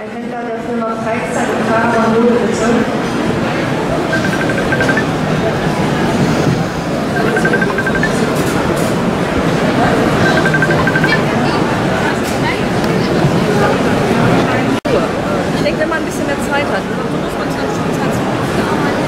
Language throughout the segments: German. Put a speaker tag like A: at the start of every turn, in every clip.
A: Ein Händler der Firma Freizeit und Caravan, bitte.
B: Ich denke, wenn man ein bisschen mehr Zeit hat, so muss man 20 Minuten arbeiten.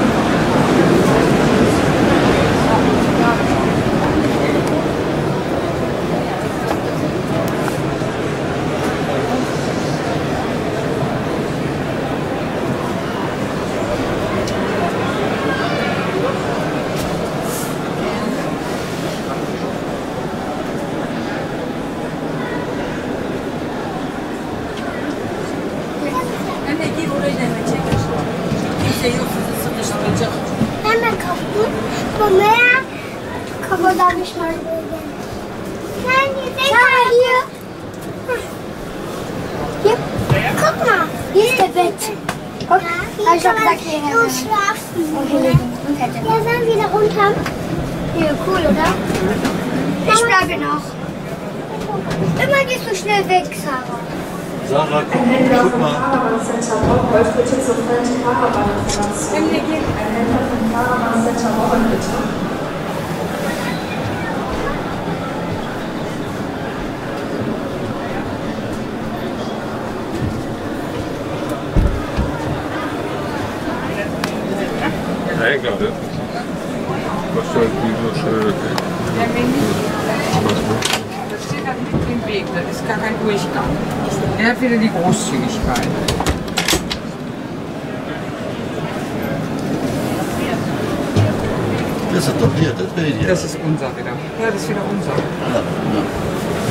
C: Darf ich mal nein, hier. Hier, guck mal. Hier ist der Bett. Guck, ja, ich hab gesagt, hier nur schlafen. Ja, sollen wir da runter? Hier, cool, oder? Ich bleibe noch. Immer gehst du schnell weg, Sarah.
D: Sarah, guck mal.
A: Bitte zur FENDT Caravan-Information. Ein Händler von Caravan Center Wochen, bitte.
D: Egal, das ist wie so schön.
E: Das steht halt mitten im Weg, das ist gar kein Durchgang. Er hat wieder die Großzügigkeit.
D: Das ist doch hier, das wäre hier.
E: Das ist unser wieder. Ja, das ist wieder unser.
D: Ja, ja.